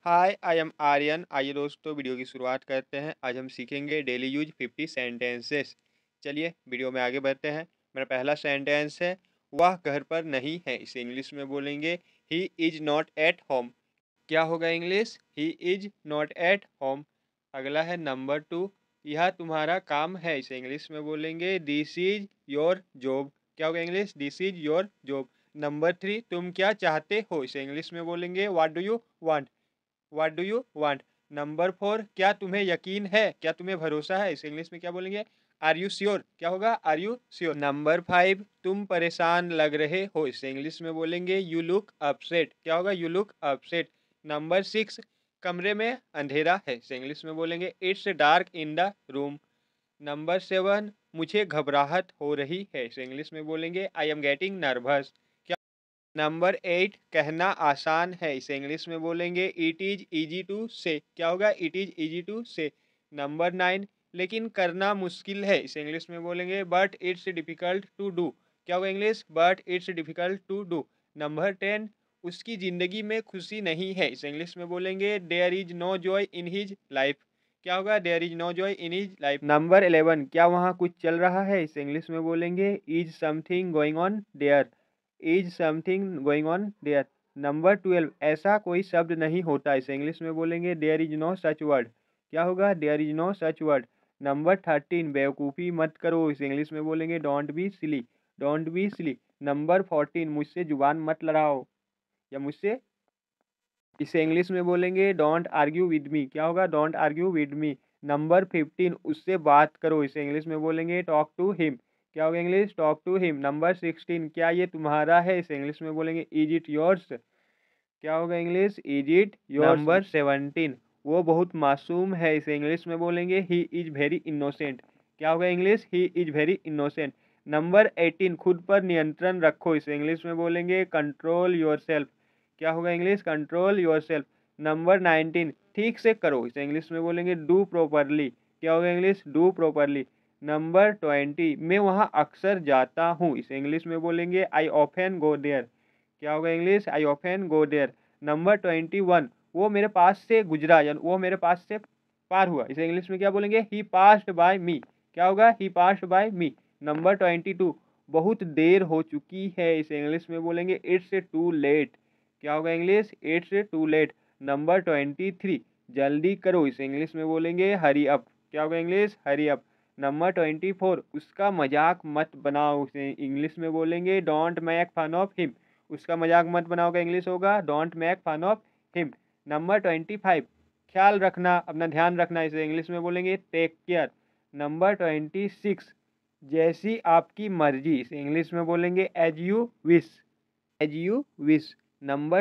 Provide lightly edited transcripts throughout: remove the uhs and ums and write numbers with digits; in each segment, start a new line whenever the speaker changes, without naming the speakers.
Hi I am Aryan. आइए दोस्तों video की शुरुआत करते हैं। आज हम सीखेंगे डेली यूज 50 सेंटेंसेस। चलिए वीडियो में आगे बढ़ते हैं। मेरा पहला सेंटेंस है, वह घर पर नहीं है। इसे इंग्लिश में बोलेंगे he is not at home. क्या होगा English? He is not at home. अगला है नंबर 2, यह तुम्हारा काम है। इसे इंग्लिश में बोलेंगे दिस इज योर जॉब। क्या होगा English? This is your job. Number 3, तुम क्या चाहते हो। इसे इंग्लिश में बोलेंगे what do you want. What do you want. Number 4, क्या तुम्हें यकीन है, क्या तुम्हें भरोसा है। इसे इंग्लिश में क्या बोलेंगे? Are you sure. क्या होगा? Are you sure. नंबर 5, तुम परेशान लग रहे हो। इसे इंग्लिश में बोलेंगे यू लुक अपसेट। क्या होगा? You look upset. नंबर 6, कमरे में अंधेरा है। इसे इंग्लिश में बोलेंगे it's dark in the room. Number 7, मुझे घबराहट हो रही है। इसे इंग्लिश में बोलेंगे I am getting nervous. Number 8, कहना आसान है। इसे इंग्लिश में बोलेंगे it is easy to say. क्या होगा? It is easy to say. Number 9, लेकिन करना मुश्किल है। इसे इंग्लिश में बोलेंगे but it's difficult to do. क्या होगा इंग्लिश? But it's difficult to do. Number 10, उसकी ज़िंदगी में खुशी नहीं है। इसे इंग्लिश में बोलेंगे there is no joy in his life. क्या होगा? There is no joy in his life. Number 11, क्या वहाँ कुछ चल रहा है। इसे इंग्लिश में बोलेंगे is something going on there. Is something going on there. Number 12, ऐसा कोई शब्द नहीं होता। इसे इंग्लिश में बोलेंगे there is no such word. क्या होगा? There is no such word. Number 13, बेवकूफ़ी मत करो। इसे इंग्लिश में बोलेंगे don't be silly. Don't be silly. Number 14, मुझसे जुबान मत लड़ाओ या मुझसे। इसे इंग्लिश में बोलेंगे डोंट आर्ग्यू विद मी। क्या होगा? Don't argue with me. Number 15, उससे बात करो। इसे इंग्लिश में बोलेंगे टॉक टू हिम। क्या होगा English? Talk to him. Number 16, क्या ये तुम्हारा है। इसे इंग्लिश में बोलेंगे इज इट योर्स। क्या होगा English? Is it yours. Number 17, वो बहुत मासूम है। इसे इंग्लिश में बोलेंगे ही इज वेरी इनोसेंट। क्या होगा English? He is very innocent. Number 18, खुद पर नियंत्रण रखो। इसे इंग्लिश में बोलेंगे कंट्रोल योर सेल्फ। क्या होगा English? Control yourself. Number 19, ठीक से करो। इसे इंग्लिश में बोलेंगे डू प्रॉपरली। क्या होगा इंग्लिश? Do properly. नंबर 20, मैं वहाँ अक्सर जाता हूँ। इसे इंग्लिश में बोलेंगे आई ऑफन गो देयर। क्या होगा English? I often go there. Number 21, वो मेरे पास से गुजरा या वो मेरे पास से पार हुआ। इसे इंग्लिश में क्या बोलेंगे? He passed by me. क्या होगा? He passed by me. Number 22, बहुत देर हो चुकी है। इसे इंग्लिश में बोलेंगे इट्स टू लेट। क्या होगा English? It's too late. Number 23, जल्दी करो। इसे इंग्लिश में बोलेंगे हरी अप। क्या होगा इंग्लिश? Hurry up. नंबर 24, उसका मजाक मत बनाओ। उसे इंग्लिश में बोलेंगे don't make fun of him. उसका मजाक मत बनाओ का इंग्लिश होगा don't make fun of him. Number 25, ख्याल रखना, अपना ध्यान रखना। इसे इंग्लिश में बोलेंगे टेक केयर। नंबर 26, जैसी आपकी मर्जी। इसे इंग्लिश में बोलेंगे as you wish. As you wish. Number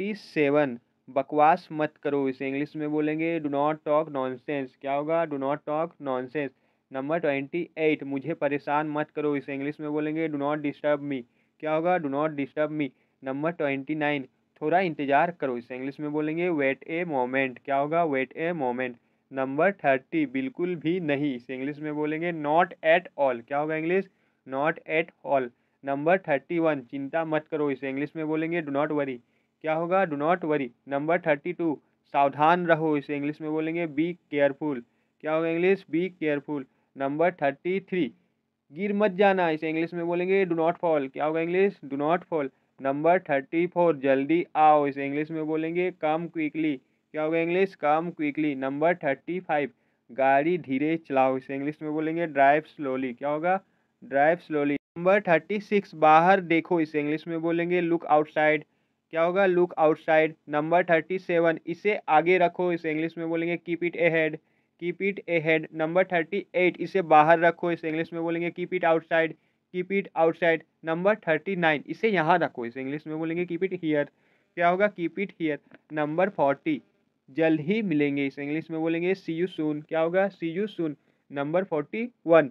27, बकवास मत करो। इसे इंग्लिश में बोलेंगे डू नॉट टॉक नॉनसेंस। क्या होगा? Do not talk nonsense. Number 28, मुझे परेशान मत करो। इसे इंग्लिश में बोलेंगे डू नॉट डिस्टर्ब मी। क्या होगा? Do not disturb me. Number 29, थोड़ा इंतजार करो। इसे इंग्लिश में बोलेंगे वेट ए मोमेंट। क्या होगा? Wait a moment. नंबर 30, बिल्कुल भी नहीं। इसे इंग्लिश में बोलेंगे नॉट एट ऑल। क्या होगा English? Not at all. Number 31, चिंता मत करो। इसे इंग्लिश में बोलेंगे डू नॉट वरी। क्या होगा? Do not worry. नंबर 32, सावधान रहो। इसे इंग्लिश में बोलेंगे बी केयरफुल। क्या होगा इंग्लिश? Be careful. नंबर 33, गिर मत जाना। इसे इंग्लिश में बोलेंगे डू नॉट फॉल। क्या होगा English? Do not fall. Number 34, जल्दी आओ। इसे इंग्लिश में बोलेंगे कम क्विकली। क्या होगा इंग्लिश? कम क्विकली। नंबर 35, गाड़ी धीरे चलाओ। इसे इंग्लिश में बोलेंगे ड्राइव स्लोली। क्या होगा? Drive slowly. नंबर 36, बाहर देखो। इसे इंग्लिश में बोलेंगे लुक आउटसाइड। क्या होगा? Look outside. नंबर 37, इसे आगे रखो। इसे इंग्लिश में बोलेंगे keep it ahead. Keep it ahead. Number 38, इसे बाहर रखो। इसे इंग्लिश में बोलेंगे keep it outside. Keep it outside. Number 39, इसे यहाँ रखो। इसे इंग्लिश में बोलेंगे कीप इट हियर। क्या होगा? Keep it here. नंबर 40, जल्द ही मिलेंगे। इसे इंग्लिश में बोलेंगे सी यू सून। क्या होगा? सी यू सून। नंबर 41,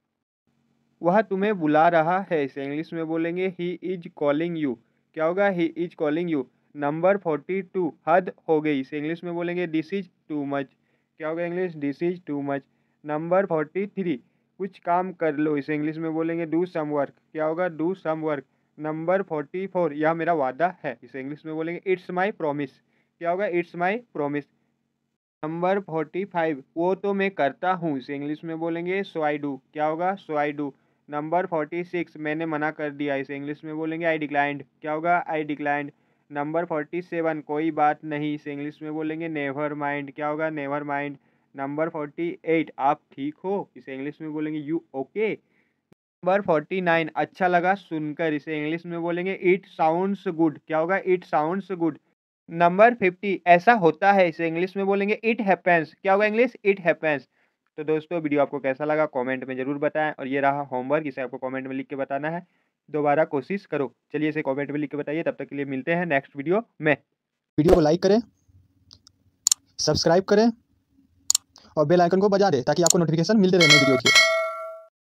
वह तुम्हें बुला रहा है। इसे इंग्लिश में बोलेंगे ही इज कॉलिंग यू। क्या होगा? He is calling you. Number 42, हद हो गई। इसे इंग्लिश में बोलेंगे दिस इज टू मच। क्या होगा English? This is too much. Number 43, कुछ काम कर लो। इसे इंग्लिश में बोलेंगे डू सम वर्क। क्या होगा? Do some work. नंबर 44, यह मेरा वादा है। इसे इंग्लिश में बोलेंगे इट्स माई प्रॉमिस। क्या होगा, इट्स माई प्रोमिस। नंबर 45, वो तो मैं करता हूँ, इसे इंग्लिश में बोलेंगे सो आई डू, क्या होगा, सो आई डू। नंबर 46, मैंने मना कर दिया, इसे इंग्लिश में बोलेंगे आई डिक्लाइंड, क्या होगा, आई डिक्लाइंड। नंबर 47, कोई बात नहीं, इसे इंग्लिश में बोलेंगे नेवर माइंड, क्या होगा, नेवर माइंड। नंबर 48, आप ठीक हो, इसे इंग्लिश में बोलेंगे यू ओके। नंबर 49, अच्छा लगा सुनकर, इसे इंग्लिश में बोलेंगे इट साउंड्स गुड, क्या होगा, इट साउंड्स गुड। नंबर 50, ऐसा होता है, इसे इंग्लिश में बोलेंगे इट हैपेंस, क्या होगा इंग्लिश, इट हैपेंस। तो दोस्तों वीडियो आपको कैसा लगा कमेंट में ज़रूर बताएं, और ये रहा होमवर्क, इसे आपको कमेंट में लिख के बताना है। दोबारा कोशिश करो, चलिए इसे कमेंट में लिख के बताइए। तब तक के लिए मिलते हैं नेक्स्ट वीडियो में।
वीडियो को लाइक करें, सब्सक्राइब करें और बेल आइकन को बजा दें ताकि आपको नोटिफिकेशन मिलते रहे नई वीडियो की।